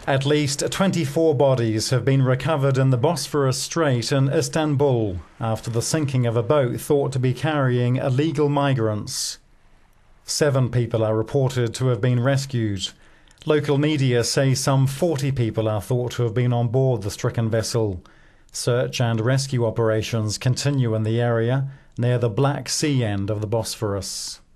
At least 24 bodies have been recovered in the Bosphorus Strait in Istanbul after the sinking of a boat thought to be carrying illegal migrants. 7 people are reported to have been rescued. Local media say some 40 people are thought to have been on board the stricken vessel. Search and rescue operations continue in the area near the Black Sea end of the Bosphorus.